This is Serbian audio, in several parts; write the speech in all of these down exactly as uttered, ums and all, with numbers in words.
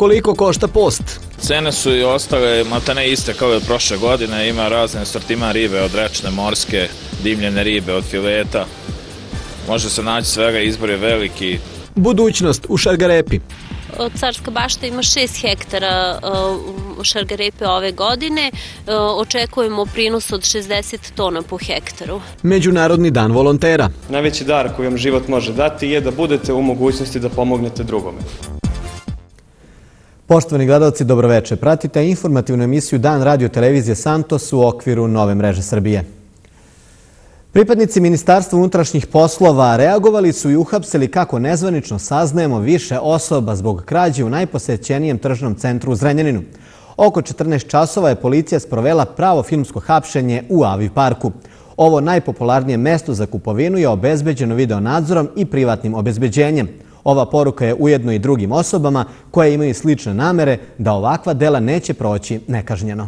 Koliko košta post? Cene su i ostale maltene iste kao i od prošle godine. Ima razne asortiman ribe od rečne, morske, dimljene ribe, od fileta. Može se naći svega, izbor je veliki. Budućnost u Šargarepi. Carska bašta ima šest hektara šargarepe ove godine. Očekujemo prinos od šezdeset tona po hektaru. Međunarodni dan volontera. Najveći dar koji vam život može dati je da budete u mogućnosti da pomognete drugome. Poštovani gledalci, dobroveče. Pratite informativnu emisiju Dan radio televizije Santos u okviru Nove mreže Srbije. Pripadnici Ministarstva unutrašnjih poslova reagovali su i uhapsili, kako nezvanično saznajemo, više osoba zbog krađe u najposećenijem tržnom centru u Zrenjaninu. Oko četrnaest časova je policija sprovela pravo filmsko hapšenje u Avi parku. Ovo najpopularnije mesto za kupovinu je obezbeđeno videonadzorom i privatnim obezbeđenjem. Ova poruka je ujedno i drugim osobama koje imaju slične namere da ovakva dela neće proći nekažnjeno.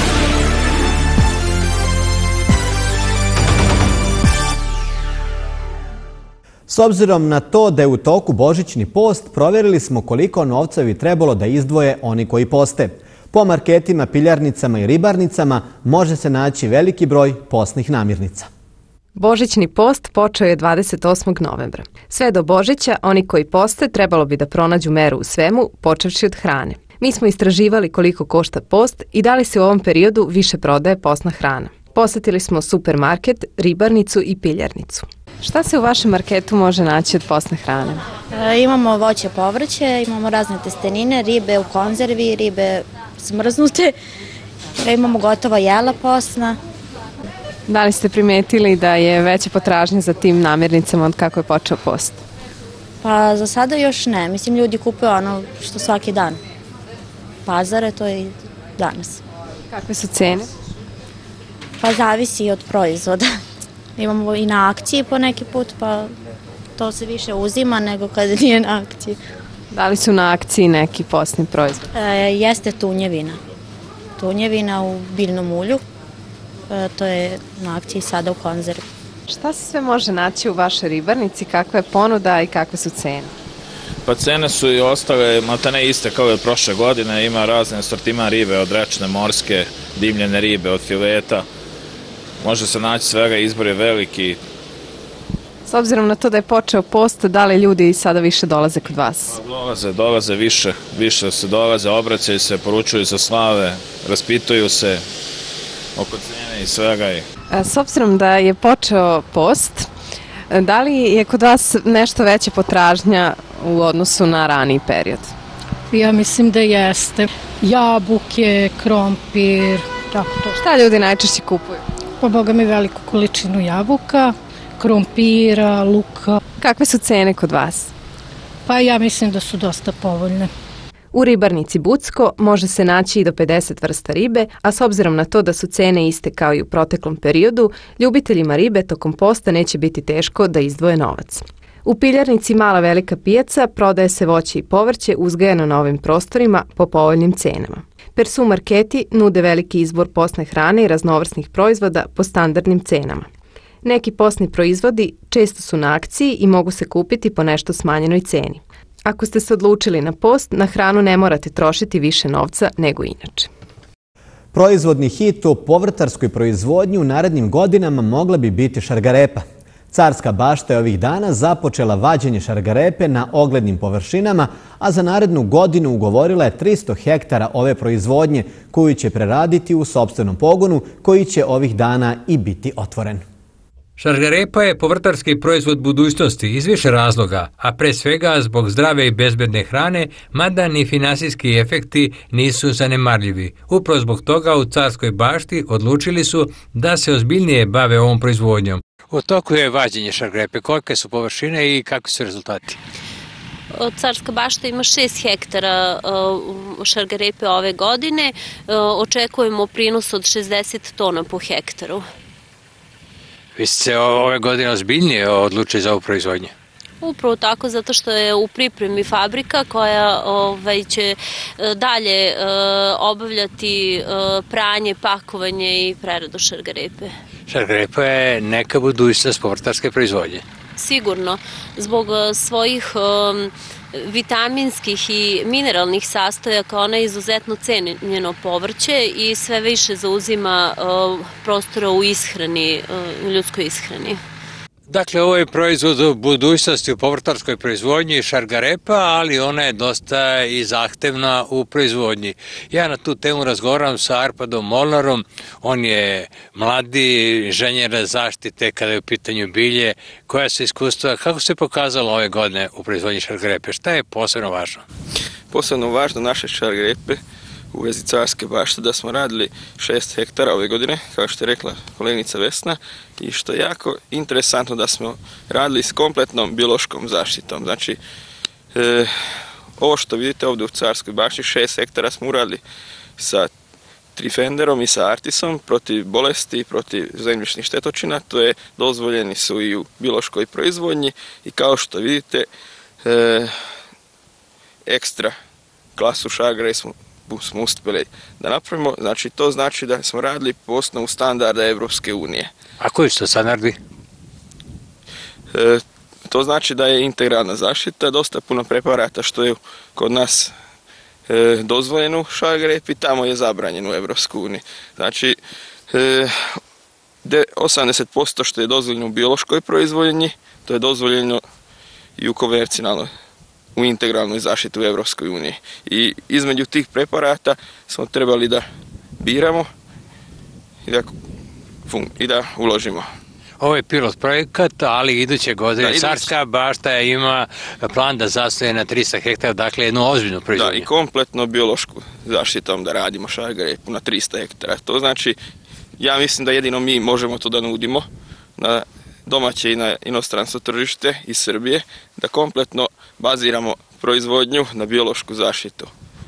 S obzirom na to da je u toku božićni post, provjerili smo koliko novca bi trebalo da izdvoje oni koji poste. Po marketima, piljarnicama i ribarnicama može se naći veliki broj postnih namirnica. Božićni post počeo je dvadeset osmog novembra. Sve do Božića oni koji poste trebalo bi da pronađu meru u svemu, počevši od hrane. Mi smo istraživali koliko košta post i da li se u ovom periodu više prodaje postna hrana. Posetili smo supermarket, ribarnicu i piljarnicu. Šta se u vašem marketu može naći od postne hrane? E, imamo voće, povrće, imamo razne testenine, ribe u konzervi, ribe smrznute, e, imamo gotova jela postna. Da li ste primetili da je veća potražnja za tim namirnicama od kako je počeo post? Pa za sada još ne. Mislim, ljudi kupuju ono što svaki dan. Pazare, to je i danas. Kakve su cene? Pa zavisi od proizvoda. Imamo i na akciji po neki put, pa to se više uzima nego kada nije na akciji. Da li su na akciji neki postni proizvod? E, jeste tunjevina. Tunjevina u biljnom ulju. E, to je na akciji sada u konzervi. Šta se sve može naći u vašoj ribarnici? Kakva je ponuda i kakve su cene? Pa cene su i ostale maltene iste kao i od prošle godine. Ima razne asortiman ribe od rečne, morske, dimljene ribe, od fileta. Može se naći svega, izbor je veliki. S obzirom na to da je počeo post, da li ljudi sada više dolaze kod vas? Dolaze, dolaze više, više se dolaze, obraćaju se, poručuju se slave, raspituju se oko cene i svega. S obzirom da je počeo post, da li je kod vas nešto veća potražnja u odnosu na raniji period? Ja mislim da jeste. Jabuke, krompir, tako to. Šta ljudi najčešće kupuju? Pa boga mi veliku količinu jabuka, krompira, luka. Kakve su cene kod vas? Pa ja mislim da su dosta povoljne. U ribarnici Bucko može se naći i do pedeset vrsta ribe, a s obzirom na to da su cene iste kao i u proteklom periodu, ljubiteljima ribe tokom posta neće biti teško da izdvoje novac. U piljarnici Mala Velika pijaca prodaje se voće i povrće uzgajano na ovim prostorima po povoljnim cenama. Persu marketi nude veliki izbor postne hrane i raznovrsnih proizvoda po standardnim cenama. Neki postni proizvodi često su na akciji i mogu se kupiti po nešto smanjenoj ceni. Ako ste se odlučili na post, na hranu ne morate trošiti više novca nego inače. Proizvodni hit u povrtarskoj proizvodnji u narednim godinama mogla bi biti šargarepa. Carska bašta je ovih dana započela vađenje šargarepe na oglednim površinama, a za narednu godinu ugovorila je tristo hektara ove proizvodnje koju će preraditi u sopstvenom pogonu koji će ovih dana i biti otvoren. Šargarepa je povrtarski proizvod budućnosti iz više razloga, a pre svega zbog zdrave i bezbedne hrane, mada ni finansijski efekti nisu zanemarljivi. Upravo zbog toga u Carskoj bašti odlučili su da se ozbiljnije bave ovom proizvodnjom. U toku je vađenje šargarepe. Kolike su površine i kakvi su rezultati? Carska bašta ima šest hektara šargarepe ove godine. Očekujemo prinos od šezdeset tona po hektaru. Vi ste se ove godine ozbiljnije odlučili za ovu proizvodnju? Upravo tako, zato što je u pripremi fabrika koja ovaj, će dalje e, obavljati e, pranje, pakovanje i preradu šargarepe. Šargarepa je neka budućnost povrtarske proizvodnje. Sigurno, zbog svojih e, vitaminskih i mineralnih sastojaka. Ona je izuzetno cenjeno povrće i sve više zauzima prostora u ishrani, ljudskoj ishrani. Dakle, ovo je proizvod u budućnosti u povrtarskoj proizvodnji, šargarepa, ali ona je dosta i zahtevna u proizvodnji. Ja na tu temu razgovaram sa Arpadom Molnarom, on je mladi inženjer zaštite kada je u pitanju bilje. Koja se iskustva, kako se pokazalo ove godine u proizvodnji šargarepe? Šta je posebno važno? Posebno važno naše šargarepe u vezi Carske bašte da smo radili šest hektara ove godine, kao što je rekla koleginica Vesna, i što je jako interesantno da smo radili s kompletnom biološkom zaštitom. Znači, e, ovo što vidite ovdje u Carskoj bašti, šest hektara smo uradili sa trifenderom i sa artisom protiv bolesti, protiv zemljišnih štetočina. To je dozvoljeni su i u biološkoj proizvodnji i kao što vidite, e, ekstra klasu šargarepe smo smo uspjeli da napravimo, znači to znači da smo radili po osnovu standarda Evropske unije. A koji su to standardi? E, to znači da je integralna zaštita, dosta puno preparata što je kod nas e, dozvoljeno u šargarepi, tamo je zabranjeno u Evropskoj uniji. Znači, e, osamdeset posto što je dozvoljeno u biološkoj proizvodnji, to je dozvoljeno i u konvencionalnoj, u integralnoj zaštiti u Evropskoj uniji. I između tih preparata smo trebali da biramo i da, i da uložimo. Ovo je pilot projekat, ali iduće godine Carska bašta ima plan da zastoje na trista hektara, dakle jednu ozbiljnu proizvodnju. Da, i kompletno biološku zaštitom da radimo šargarepu na trista hektara. To znači, ja mislim da jedino mi možemo to da nudimo na domaće i na inostranstvo tržište iz Srbije, da kompletno baziramo proizvodnju na biološku zaštitu.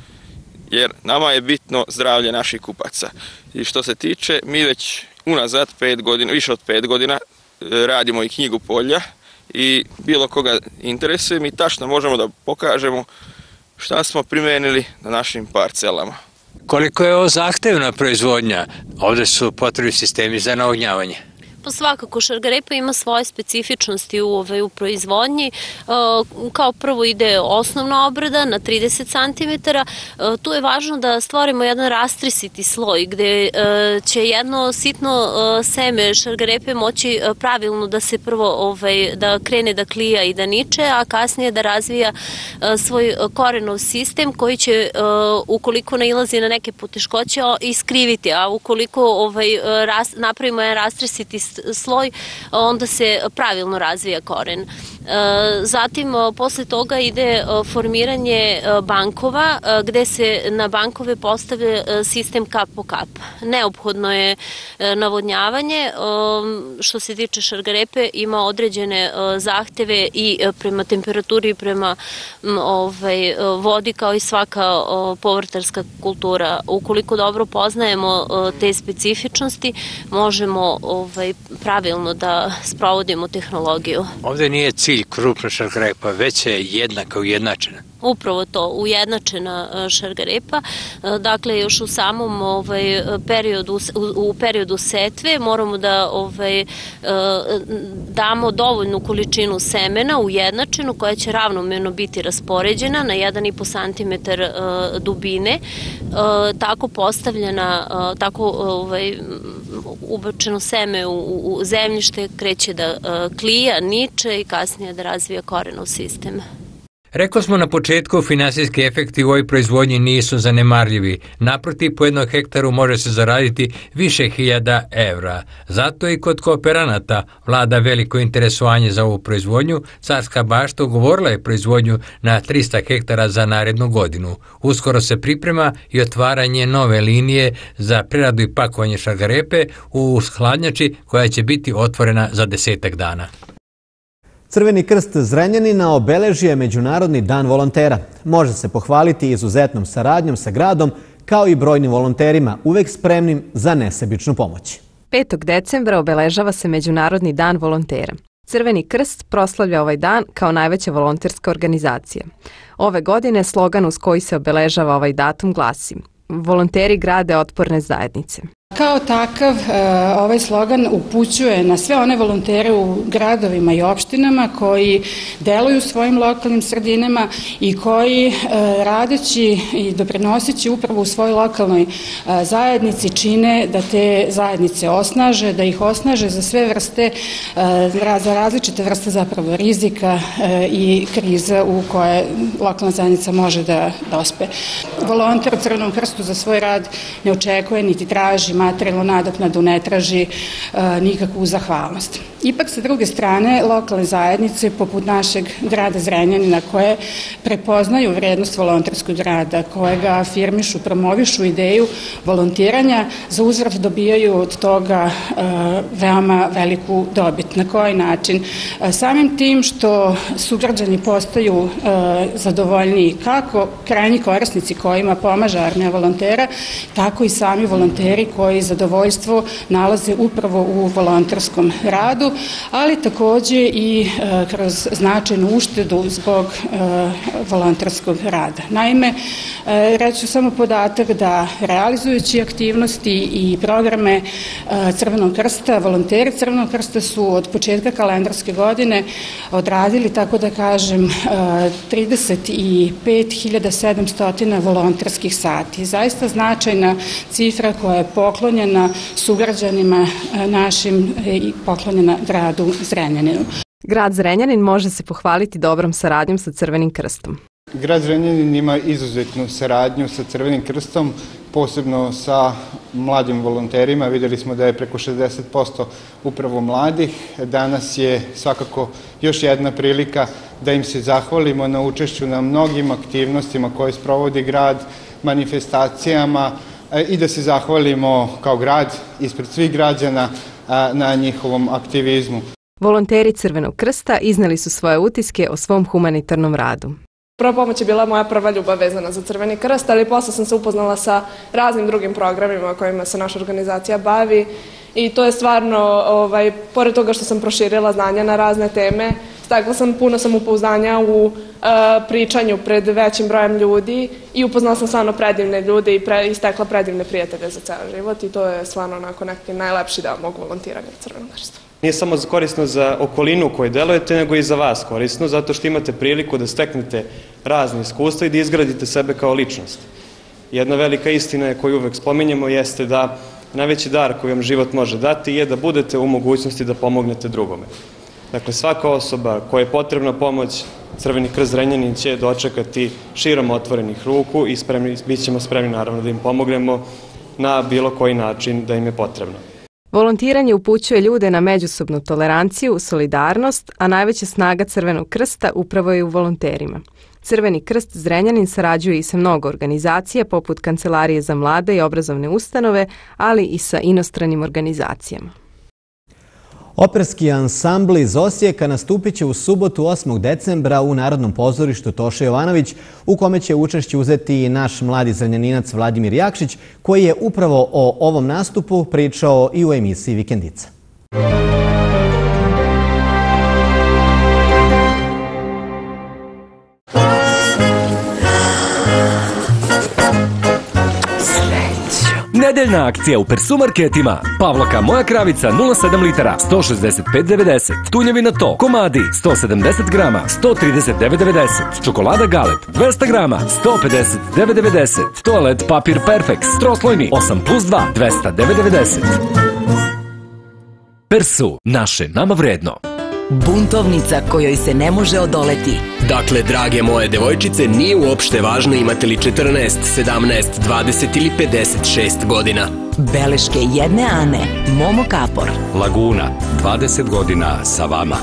Jer nama je bitno zdravlje naših kupaca. I što se tiče, mi već unazad pet godina, više od pet godina radimo i knjigu polja i bilo koga interesuje, mi tačno možemo da pokažemo šta smo primenili na našim parcelama. Koliko je ovo zahtevna proizvodnja? Ovdje su potrebni sistemi za navodnjavanje. Pa svakako, šargarepa ima svoje specifičnosti u, ovaj, u proizvodnji. E, kao prvo ide osnovna obrada na trideset centimetara. E, tu je važno da stvorimo jedan rastrisiti sloj gde e, će jedno sitno e, seme šargarepe moći e, pravilno da se prvo ovaj, da krene da klija i da niče, a kasnije da razvija e, svoj korenov sistem koji će, e, ukoliko nailazi na neke poteškoće, iskriviti, a ukoliko ovaj, ras, napravimo jedan rastrisiti sloj, onda se pravilno razvija koren. Zatim, posle toga ide formiranje bankova, gde se na bankove postavlja sistem kap po kap. Neophodno je navodnjavanje. Što se tiče šargarepe, ima određene zahteve i prema temperaturi i prema ovaj, vodi, kao i svaka povrtarska kultura. Ukoliko dobro poznajemo te specifičnosti, možemo ovaj, pravilno da sprovodimo tehnologiju. Ovdje nije cilj krupna šargarepa, već je jednaka, ujednačena. Upravo to, ujednačena šargarepa. Dakle, još u samom ovaj, periodu, u periodu setve moramo da ovaj, damo dovoljnu količinu semena, ujednačenu, koja će ravnomerno biti raspoređena na jedan i po centimetar dubine. Tako postavljena, tako ovaj, ubačeno seme u, u zemljište kreće da klija, niče i kasnije da razvija korenov sistem. Rekli smo na početku, finansijski efekti u ovoj proizvodnji nisu zanemarljivi. Naprotiv, po jednom hektaru može se zaraditi više hiljada evra. Zato i kod kooperanata vlada veliko interesovanje za ovu proizvodnju. Carska bašta ugovorila je proizvodnju na trista hektara za narednu godinu. Uskoro se priprema i otvaranje nove linije za preradu i pakovanje šargarepe u hladnjači koja će biti otvorena za desetak dana. Crveni krst Zrenjanina obeležio je Međunarodni dan volontera. Može se pohvaliti izuzetnom saradnjom sa gradom, kao i brojnim volonterima, uvek spremnim za nesebičnu pomoć. petog decembra obeležava se Međunarodni dan volontera. Crveni krst proslavlja ovaj dan kao najveća volonterska organizacija. Ove godine slogan uz koji se obeležava ovaj datum glasi: Volonteri grade otporne zajednice. Kao takav, ovaj slogan upućuje na sve one volontere u gradovima i opštinama koji deluju u svojim lokalnim sredinama i koji radeći i doprinoseći upravo u svojoj lokalnoj zajednici čine da te zajednice osnaže, da ih osnaže za sve vrste, za različite vrste zapravo rizika i kriza u koje lokalna zajednica može da dospe. Volonter u Crvenom krstu za svoj rad ne očekuje niti traži materijalnu nadoknadu, ne traži e, nikakvu zahvalnost. Ipak, sa druge strane, lokalne zajednice, poput našeg grada Zrenjanina, koje prepoznaju vrednost volonterskog rada, koje ga afirmišu, promovišu ideju volontiranja, za uzvrat dobijaju od toga e, veoma veliku dobit. Na koji način? E, samim tim što sugrađani postaju e, zadovoljniji, kako krajnji korisnici kojima pomaže armija volontera, tako i sami volonteri koji zadovoljstvo nalaze upravo u volonterskom radu, ali takođe i e, kroz značajnu uštedu zbog e, volonterskog rada. Naime, e, reću samo podatak da realizujući aktivnosti i programe e, Crvenog krsta, volonteri Crvenog krsta su od početka kalendarske godine odradili, tako da kažem, e, trideset pet hiljada sedamsto volonterskih sati. Zaista značajna cifra koja je poklonjena sugrađanima našim i poklonjena gradu Zrenjaninu. Grad Zrenjanin može se pohvaliti dobrom saradnjom sa Crvenim krstom. Grad Zrenjanin ima izuzetnu saradnju sa Crvenim krstom, posebno sa mladim volonterima. Videli smo da je preko šezdeset posto upravo mladih. Danas je svakako još jedna prilika da im se zahvalimo na učešću na mnogim aktivnostima koje sprovodi grad, manifestacijama, i da se zahvalimo kao grad ispred svih građana na njihovom aktivizmu. Volonteri Crvenog krsta izneli su svoje utiske o svom humanitarnom radu. Prva pomoć je bila moja prva ljubav vezana za Crveni krst, ali posle sam se upoznala sa raznim drugim programima kojima se naša organizacija bavi i to je stvarno, ovaj, pored toga što sam proširila znanja na razne teme, stekla sam puno samopouzdanja u uh, pričanju pred većim brojem ljudi i upoznala sam stvarno predivne ljude i, pre, i stekla predivne prijatelje za ceo život i to je stvarno onako neki najlepši deo mog volontiranja u Crvenom krstu. Nije samo korisno za okolinu u kojoj delujete, nego i za vas korisno, zato što imate priliku da steknete razne iskustva i da izgradite sebe kao ličnost. Jedna velika istina koju uvek spominjemo jeste da najveći dar koji vam život može dati je da budete u mogućnosti da pomognete drugome. Dakle, svaka osoba koja je potrebna pomoć, Crveni krst Zrenjanin će dočekati širom otvorenih ruku i spremni, bit ćemo spremni naravno da im pomognemo na bilo koji način da im je potrebno. Volontiranje upućuje ljude na međusobnu toleranciju, solidarnost, a najveća snaga Crvenog krsta upravo je u volonterima. Crveni krst Zrenjanin sarađuje i sa mnogo organizacija poput Kancelarije za mlade i obrazovne ustanove, ali i sa inostranim organizacijama. Operski ansambl iz Osijeka nastupit će u subotu osmog decembra u Narodnom pozorištu Toše Jovanović, u kome će učešće uzeti i naš mladi zrenjaninac Vladimir Jakšić, koji je upravo o ovom nastupu pričao i u emisiji Vikendica. Nedeljna akcija u Persumarketima. Pavlaka Moja kravica nula sedam litara sto šezdeset pet devedeset. Tunjevina To komadi sto sedamdeset grama sto trideset devet devedeset. Čokolada Galeb dvesta grama sto pedeset devet devedeset. Toalet papir Perfex troslojni osam plus dva dvesta devet devedeset. Persu, naše nama vredno. Buntovnica kojoj se ne može odoleti. Dakle, drage moje devojčice, nije uopšte važno imate li četrnaest, sedamnaest, dvadeset ili pedeset šest godina. Beleške jedne Ane, Momo Kapor. Laguna, dvadeset godina sa vama.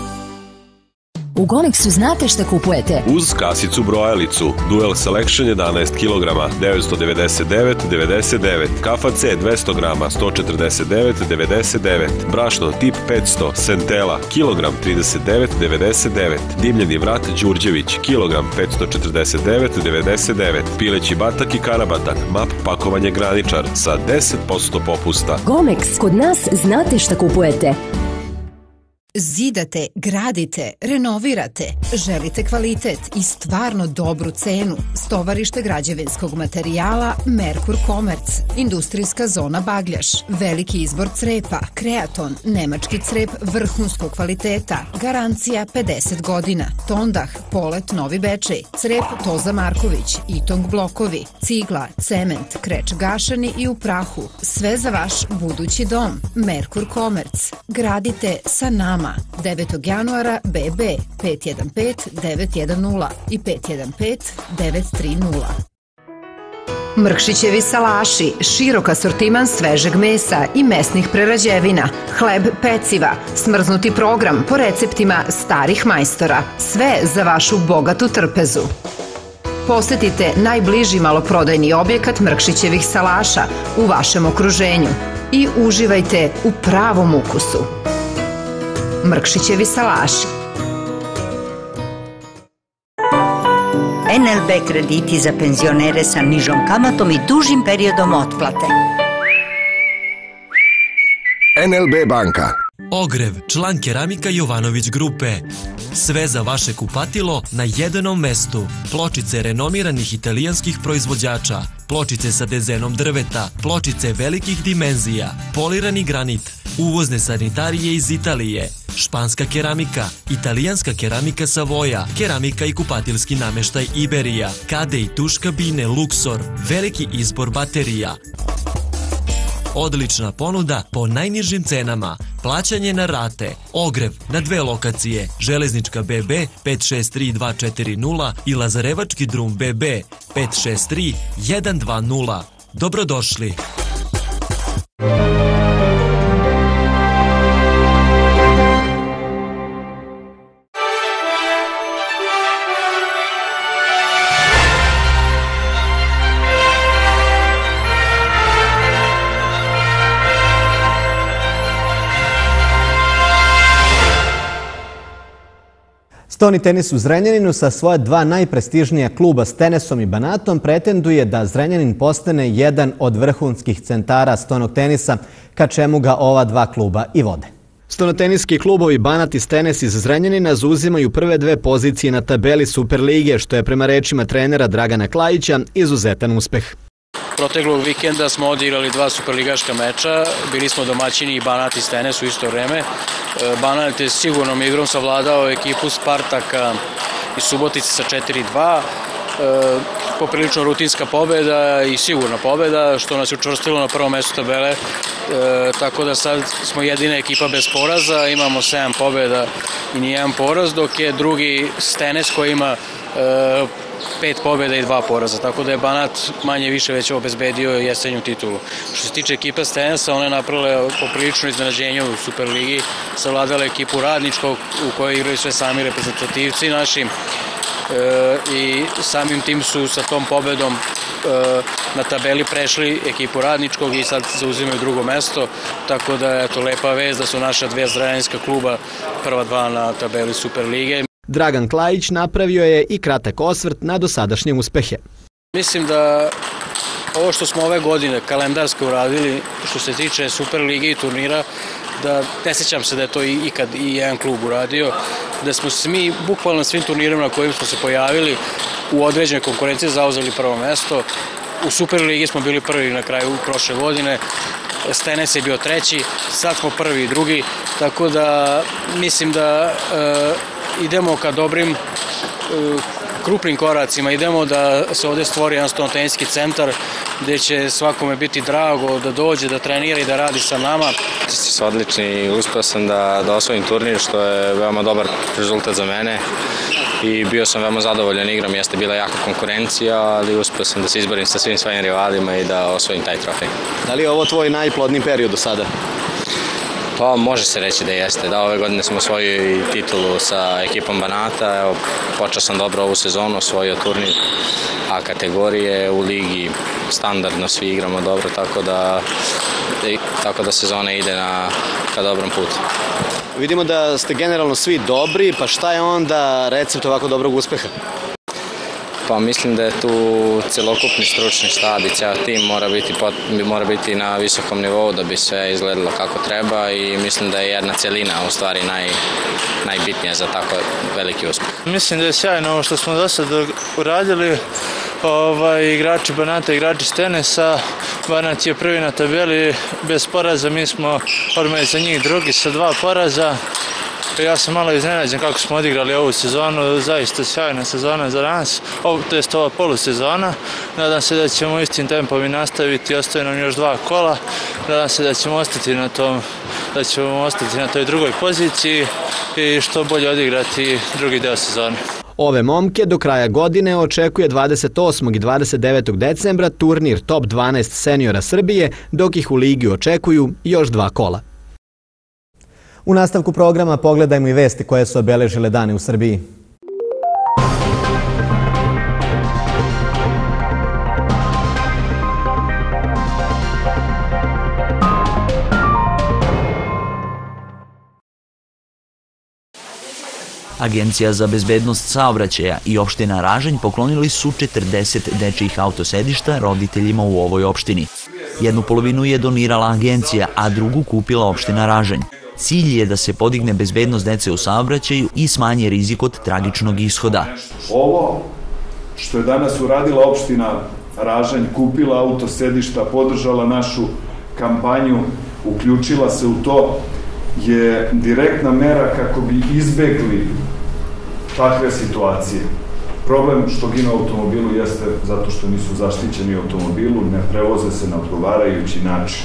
U Gomexu znate šta kupujete? Uz kasicu brojalicu, Duel Selection jedanaest kilograma, devetsto devedeset devet devedeset devet, kafa C dvesta grama, sto četrdeset devet devedeset devet, brašno tip petsto, Sentela, kilogram trideset devet devedeset devet, dimljeni vrat Đurđević, kilogram petsto četrdeset devet devedeset devet, pileći batak i karabatak, map pakovanje Graničar sa deset posto popusta. Gomex, kod nas znate šta kupujete. Zidate, gradite, renovirate. Želite kvalitet i stvarno dobru cenu. Stovarište građevinskog materijala Merkur Komerc. Industrijska zona Bagljaš. Veliki izbor crepa, kreaton, nemački crep vrhunskog kvaliteta. Garancija pedeset godina. Tondah, Polet, Novi Bečej. Crep Toza Marković, Itong blokovi. Cigla, cement, kreč gašani i u prahu. Sve za vaš budući dom. Merkur Komerc. Gradite sa nama. devetog januara B B pet jedan pet devet jedan nula i pet jedan pet devet tri nula. Mrkšićevi salaši, širok asortiman svežeg mesa i mesnih prerađevina, hleb, peciva, smrznuti program po receptima starih majstora. Sve za vašu bogatu trpezu. Posetite najbliži maloprodajni objekat Mrkšićevih salaša u vašem okruženju i uživajte u pravom ukusu. Mrkšićevi salaši. N L B krediti za penzionere sa nižom kamatom i dužim periodom otplate. N L B banka. Ogrev, član keramika Jovanović grupe. Sve za vaše kupatilo na jednom mestu. Pločice renomiranih italijanskih proizvođača, pločice sa dezenom drveta, pločice velikih dimenzija, polirani granit, uvozne sanitarije iz Italije, španska keramika, italijanska keramika Savoja, keramika i kupatilski nameštaj Iberija, kade i tuš kabine Luxor, veliki izbor baterija. Odlična ponuda po najnižim cenama, plaćanje na rate, ogrev na dve lokacije, Železnička B B pet šest tri dva četiri nula i Lazarevački drum B B pet šest tri jedan dva nula. Dobrodošli! Stoni tenis u Zrenjaninu sa svoja dva najprestižnija kluba s Tenesom i Banatom pretenduje da Zrenjanin postane jedan od vrhunskih centara stonog tenisa, ka čemu ga ova dva kluba i vode. Stonoteniski klubovi Banat i Tenes iz Zrenjanina zauzimaju prve dve pozicije na tabeli Superlige, što je prema rečima trenera Dragana Klajića izuzetan uspeh. Proteklog vikenda smo odigrali dva superligaška meča, bili smo domaćini i Banat i Tenes u isto vreme. Banat je sigurnom igrom savladao ekipu Spartaka iz Subotice sa četiri dva. Poprilično rutinska pobjeda i sigurna pobjeda, što nas je učvrstilo na prvom mjestu tabele, tako da sad smo jedina ekipa bez poraza, imamo sedam pobjeda i nijedan poraz, dok je drugi Tenes koji ima pet pobjeda i dva poraza, tako da je Banat manje više već obezbedio jesenju titulu. Što se tiče ekipe Stenesa, ona je napravila poprilično iznenađenje u Superligi, savladala ekipu Radničkog u kojoj igraju sve sami reprezentativci naši i samim tim su sa tom pobedom na tabeli prešli ekipu Radničkog i sad zauzimaju drugo mesto, tako da je to lepa vez da su naša dve zrenjaninska kluba prva dva na tabeli Superlige. Dragan Klajić napravio je i kratak osvrt na dosadašnje uspehe. Mislim da ovo što smo ove godine kalendarski uradili, što se tiče Superlige i turnira, da ne sjećam se da je to ikad i jedan klub uradio, da smo svi, bukvalno svim turnirima na kojim smo se pojavili u određenoj konkurenciji zauzeli prvo mesto. U Superligi smo bili prvi na kraju prošle godine, Tenes je bio treći, sad smo prvi i drugi, tako da mislim da idemo ka dobrim krupnim koracima, idemo da se ovdje stvori jedan stonoteniski centar gdje će svakome biti drago da dođe, da trenira i da radi sa nama. Su odlični i uspio sam da, da osvojim turnir, što je veoma dobar rezultat za mene i bio sam veoma zadovoljan igrom, jeste bila jaka konkurencija, ali uspio sam da se izborim sa svim svojim rivalima i da osvojim taj trofej. Da li je ovo tvoj najplodniji period do sada? Pa može se reći da jeste, da ove godine smo osvojili titulu sa ekipom Banata, evo počeo sam dobro ovu sezonu, osvojio turnir A kategorije, u ligi standardno svi igramo dobro, tako da, tako da sezona ide na, ka dobrom putu. Vidimo da ste generalno svi dobri, pa šta je onda recept ovako dobrog uspeha? Pa mislim da je tu celokupni stručni štab i ceo tim mora biti, mora biti na visokom nivou da bi sve izgledalo kako treba i mislim da je jedna celina u stvari naj, najbitnija za tako veliki uspeh. Mislim da je sjajno ovo što smo do sada uradili. Ovaj, igrači Banata, igrači Stenesa. Banat je prvi na tabeli bez poraza, mi smo odmah za njih drugi sa dva poraza. Ja sam malo iznenađen kako smo odigrali ovu sezonu, zaista sjajna sezona za nas, to je ova polusezona. Nadam se da ćemo istim tempom i nastaviti, ostaje nam još dva kola. Nadam se da ćemo ostati na tom, da ćemo ostati na toj drugoj poziciji i što bolje odigrati drugi deo sezone. Ove momke do kraja godine očekuje dvadeset osmog i dvadeset devetog decembra turnir Top dvanaest seniora Srbije, dok ih u ligi očekuju još dva kola. U nastavku programa pogledajmo i vesti koje su obeležile dane u Srbiji. Agencija za bezbednost saobraćaja i opština Ražanj poklonili su četrdeset dečijih autosedišta roditeljima u ovoj opštini. Jednu polovinu je donirala agencija, a drugu kupila opština Ražanj. Cilj je da se podigne bezbednost dece u saobraćaju i smanje rizik od tragičnog ishoda. Ovo što je danas uradila opština Ražanj, kupila autosedišta, podržala našu kampanju, uključila se u to, je direktna mera kako bi izbegli takve situacije. Problem što gine automobilu jeste zato što nisu zaštićeni automobilu, ne prevoze se na odgovarajući način.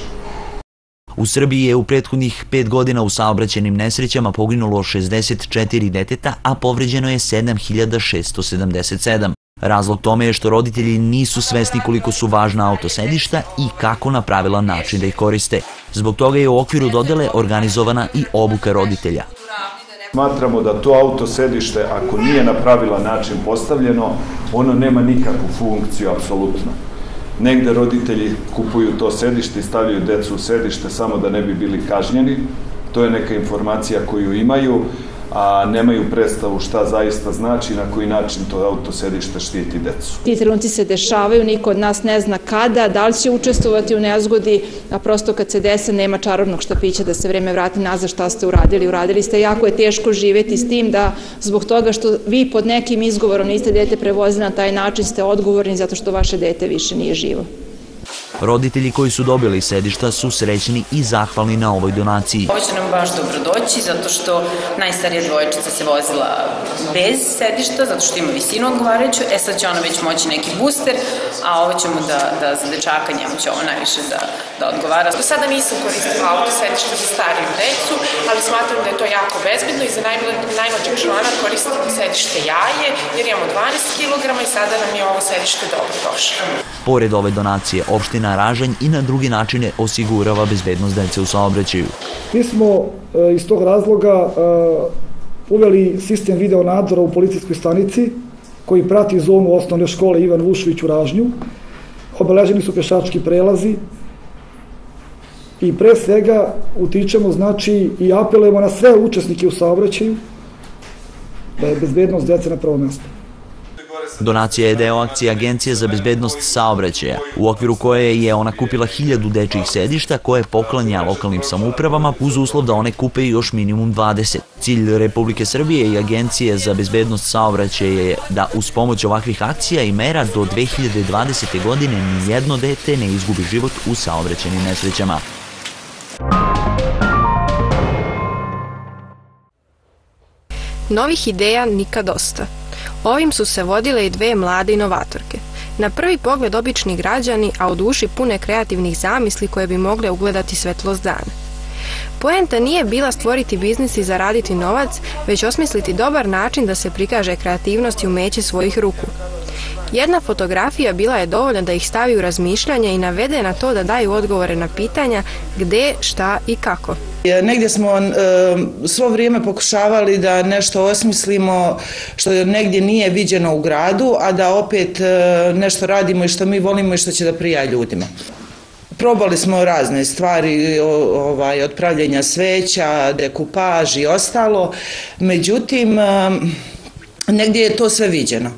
U Srbiji je u prethodnih pet godina u saobraćajnim nesrećama poginulo šezdeset četiri deteta, a povređeno je sedam hiljada šesto sedamdeset sedam. Razlog tome je što roditelji nisu svesni koliko su važna autosedišta i kako na pravilan način da ih koriste. Zbog toga je u okviru dodele organizovana i obuka roditelja. Smatramo da to autosedište, ako nije na pravilan način postavljeno, ono nema nikakvu funkciju, apsolutno. Negde roditelji kupuju to sedište i stavljaju decu u sedište samo da ne bi bili kažnjeni. To je neka informacija koju imaju, a nemaju predstavu šta zaista znači i na koji način to autosedište štiti decu. Ti trenutci se dešavaju, niko od nas ne zna kada, da li će učestvovati u nezgodi, a prosto kad se dese nema čarobnog štapića da se vreme vrati nazad šta ste uradili. Uradili ste, jako je teško živeti s tim da zbog toga što vi pod nekim izgovorom niste dete prevozili na taj način ste odgovorni zato što vaše dete više nije živo. Roditelji koji su dobili sedišta su srećni i zahvalni na ovoj donaciji. Ovo će nam baš dobro doći zato što najstarija dvojčica se vozila bez sedišta zato što ima visinu odgovarajuću, e sad će ona već moći neki booster, a ovo ćemo da, da za dečaka njemu će ovo najviše da, da odgovara. Do sada nisam koristila auto sedište za stariju decu, ali smatram da je to jako bezbedno i za najmlađeg člana koristim sedište jaje jer imamo dvanaest kilograma i sada nam je ovo sedište dobro došlo. Pored ove donacije, opština Ražanj i na drugi načine osigurava bezbednost dece u saobraćaju. Mi smo iz tog razloga uveli sistem video nadzora u policijskoj stanici koji prati zonu osnovne škole Ivan Vušović u Ražnju. Obeleženi su pešački prelazi i pre svega utičemo, znači, i apelujemo na sve učesnike u saobraćaju da je bezbednost dece na prvom mjestu. Donacija je deo akcije Agencije za bezbednost saobraćaja, u okviru koje je ona kupila hiljadu dečijih sedišta koje poklanja lokalnim samoupravama uz uslov da one kupe još minimum dvadeset. Cilj Republike Srbije i Agencije za bezbednost saobraćaja je da uz pomoć ovakvih akcija i mera do dve hiljade dvadesete. godine nijedno dete ne izgubi život u saobraćajnim nesrećama. Novih ideja nikad dosta. Ovim su se vodile i dve mlade inovatorke. Na prvi pogled obični građani, a u duši pune kreativnih zamisli koje bi mogle ugledati svetlost dana. Poenta nije bila stvoriti biznis i zaraditi novac, već osmisliti dobar način da se prikaže kreativnost i umeće svojih ruku. Jedna fotografija bila je dovoljna da ih stavi u razmišljanje i navede na to da daju odgovore na pitanja gde, šta i kako. Negdje smo e, svo vrijeme pokušavali da nešto osmislimo što negdje nije viđeno u gradu, a da opet e, nešto radimo i što mi volimo i što će da prija ljudima. Probali smo razne stvari, ovaj, od pravljenja sveća, dekupaž i ostalo, međutim, negdje je to sve viđeno.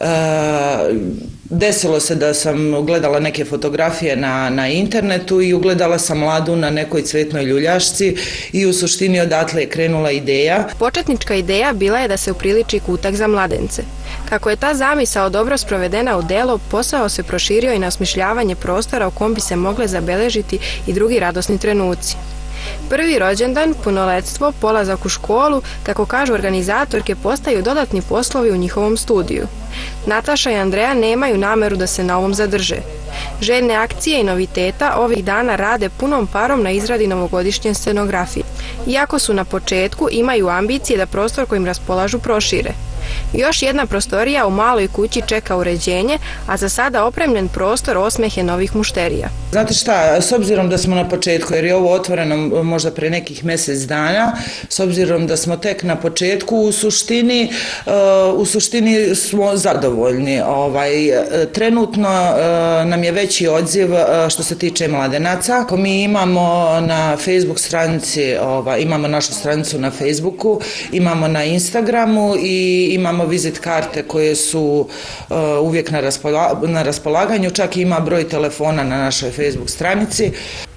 Desilo se da sam gledala neke fotografije na, na internetu i ugledala sam Ladu na nekoj cvetnoj ljuljašci i u suštini odatle je krenula ideja. Početnička ideja bila je da se upriliči kutak za mladence. Kako je ta zamisao dobro sprovedena u delo, posao se proširio i na osmišljavanje prostora u kom bi se mogle zabeležiti i drugi radosni trenuci. Prvi rođendan, punoletstvo, polazak u školu, kako kažu organizatorke, postaju dodatni poslovi u njihovom studiju. Nataša i Andreja nemaju nameru da se na ovom zadrže. Željne akcije i noviteta ovih dana rade punom parom na izradi novogodišnje scenografije. Iako su na početku, imaju ambicije da prostor kojim raspolažu prošire. Još jedna prostorija u maloj kući čeka uređenje, a za sada opremljen prostor osmehe novih mušterija. Znate šta, s obzirom da smo na početku, jer je ovo otvoreno možda pre nekih mjesec dana, s obzirom da smo tek na početku, u suštini, u suštini smo zadovoljni. Ovaj, trenutno nam je veći odziv što se tiče mladenaca. Mi imamo na Facebook stranici, ovaj, imamo našu stranicu na Facebooku, imamo na Instagramu i imamo vizit karte koje su uh, uvijek na, raspola na raspolaganju, čak i ima broj telefona na našoj Facebook stranici.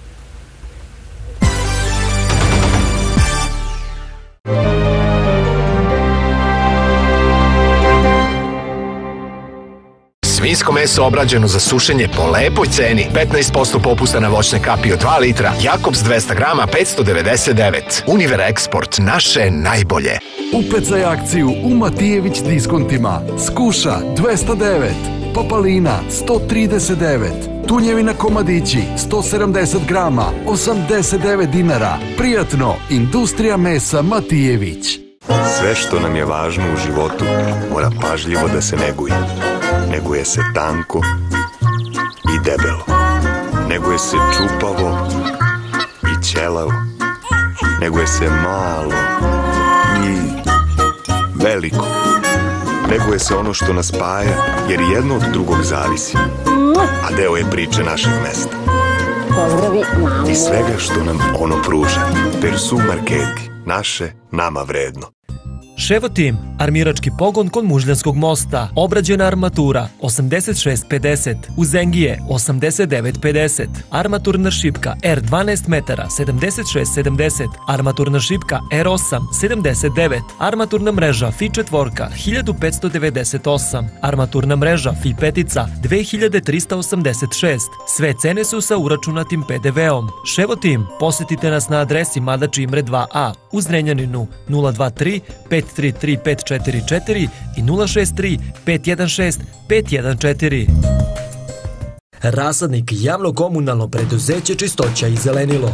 Svinjsko meso obrađeno za sušenje po lepoj ceni. petnaest posto popusta na voćne kapi od dva litra. Jakobs dvesta grama petsto devedeset devet. Univer Eksport, naše najbolje. Upecaj akciju u Matijević diskontima. Skuša dvesta devet. Papalina sto trideset devet. Tunjevina komadići sto sedamdeset grama osamdeset devet dinara. Prijatno, Industrija mesa Matijević. Sve što nam je važno u životu mora pažljivo da se neguje. Neguje se tanko i debelo. Neguje se čupavo i ćelavo. Neguje se malo i veliko. Neguje se ono što nas spaja, jer jedno od drugog zavisi. A deo je priče našeg mesta. I svega što nam ono pruža. Persu Marketi. Naše, nama vredno. Ševotim, armirački pogon kod Mužljanskog mosta, obrađena armatura osamdeset šest pedeset, Uzengije osamdeset devet pedeset, armaturna šipka R dvanaest metara sedamdeset šest sedamdeset, armaturna šipka R osam sedamdeset devet, armaturna mreža F I četvorka hiljadu petsto devedeset osam, armaturna F I petica dve hiljade trista osamdeset šest. Sve cene su sa uračunatim P D V-om. Ševotim, posjetite nas na adresi Madač Imre dva A u Zrenjaninu nula dva tri pet tri tri pet četiri četiri i nula šest tri pet jedan šest pet jedan četiri. Rasadnik javno komunalno preduzeće Čistoća i zelenilo.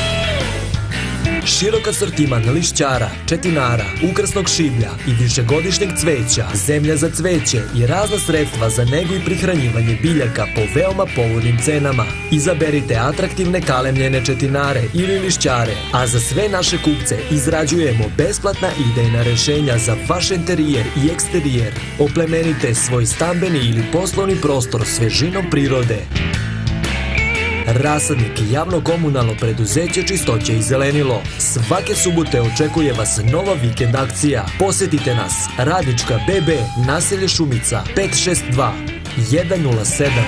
Širok asortiman lišćara, četinara, ukrasnog šiblja i višegodišnjeg cveća, zemlja za cveće i razna sredstva za negu i prihranjivanje biljaka po veoma povoljnim cenama. Izaberite atraktivne kalemljene četinare ili lišćare, a za sve naše kupce izrađujemo besplatna idejna rešenja za vaš interijer i eksterijer. Oplemenite svoj stambeni ili poslovni prostor svežinom prirode. Rasadnik javno komunalno preduzeće Čistoće i zelenilo. Svake subote očekuje vas nova vikend akcija. Posjetite nas, Radnička B B, naselje Šumica, pet šest dva jedan nula sedam.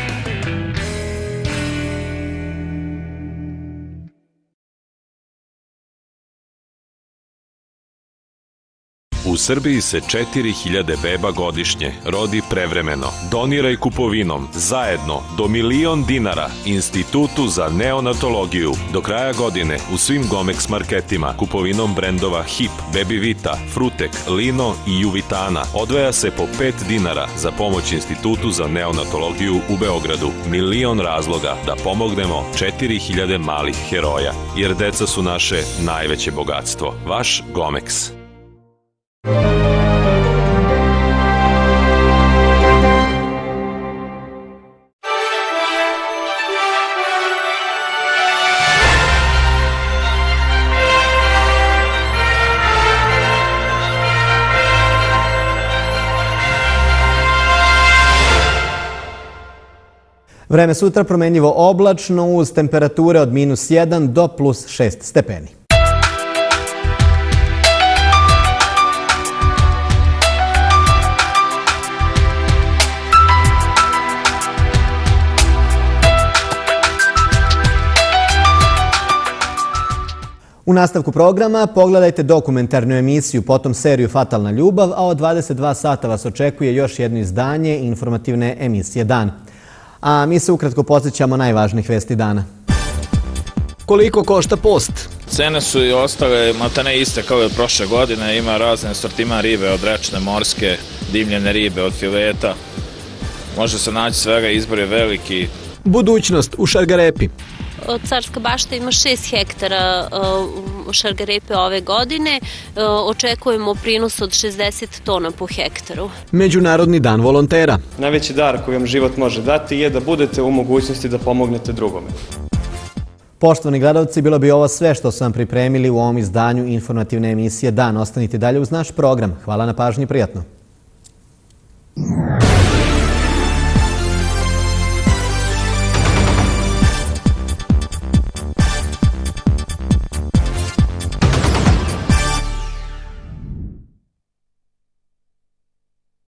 U Srbiji se četiri hiljade beba godišnje rodi prevremeno. Doniraj kupovinom zajedno do milion dinara Institutu za neonatologiju. Do kraja godine u svim Gomex marketima kupovinom brendova Hip, Baby Vita, Frutek, Lino i Juvitana odvaja se po pet dinara za pomoć Institutu za neonatologiju u Beogradu. Milion razloga da pomognemo četiri hiljade malih heroja, jer deca su naše najveće bogatstvo. Vaš Gomex. Vreme sutra promenljivo oblačno uz temperature od minus jedan do plus šest stepeni. U nastavku programa pogledajte dokumentarnu emisiju, potom seriju Fatalna ljubav, a od dvadeset dva sata vas očekuje još jedno izdanje informativne emisije Dan. A mi se ukratko podsjećamo najvažnijih vesti dana. Koliko košta post? Cene su i ostale maltene iste kao i od prošle godine. Ima razne sortiman ribe od rečne, morske, dimljene ribe, od fileta. Može se naći svega, izbor je veliki. Budućnost u Šargarepi. Carska bašta ima šest hektara šargarepe ove godine. Očekujemo prinos od šezdeset tona po hektaru. Međunarodni dan volontera. Najveći dar koji vam život može dati je da budete u mogućnosti da pomognete drugome. Poštovani gledalci, bilo bi ovo sve što su vam pripremili u ovom izdanju informativne emisije Dan. Ostanite dalje uz naš program. Hvala na pažnji, prijatno.